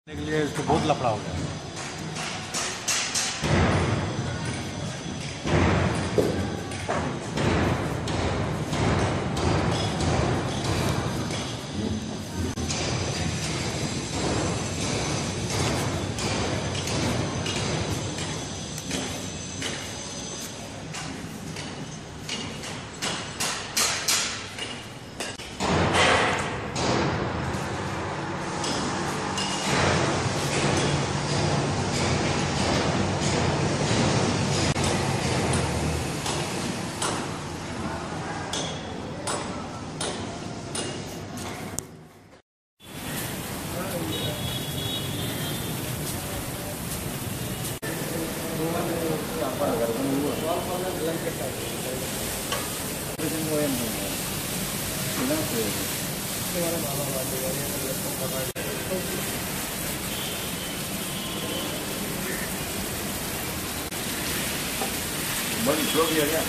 के लिए इसको बहुत लफड़ा हो गया। बड़ी स्लो भी है क्या?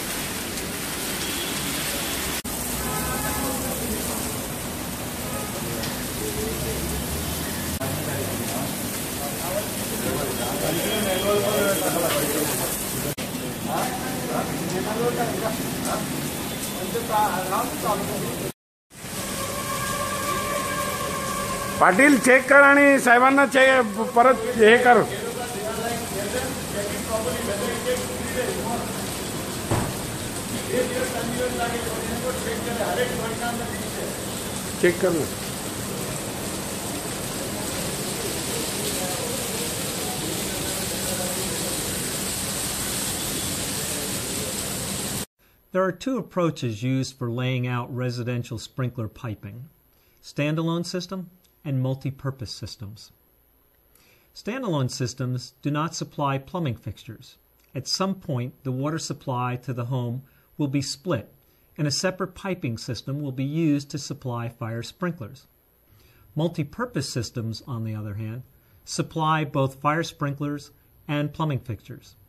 पाटील चेक कर आणि साहेबांना परत हे कर. चेक कर. There are two approaches used for laying out residential sprinkler piping: standalone system and multi-purpose systems. Standalone systems do not supply plumbing fixtures. At some point, the water supply to the home will be split, and a separate piping system will be used to supply fire sprinklers. Multi-purpose systems, on the other hand, supply both fire sprinklers and plumbing fixtures.